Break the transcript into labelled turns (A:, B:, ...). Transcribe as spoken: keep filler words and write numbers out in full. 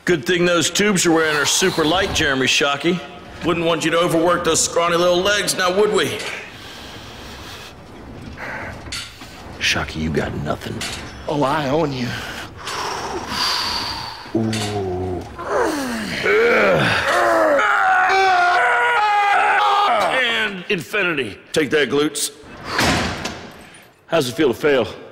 A: Good thing those tubes you're wearing are super light, Jeremy Shockey. Wouldn't want you to overwork those scrawny little legs, now would we? Shockey, you got nothing.
B: Oh, I own you.
A: Ooh. And infinity. Take that, glutes. How's it feel to fail?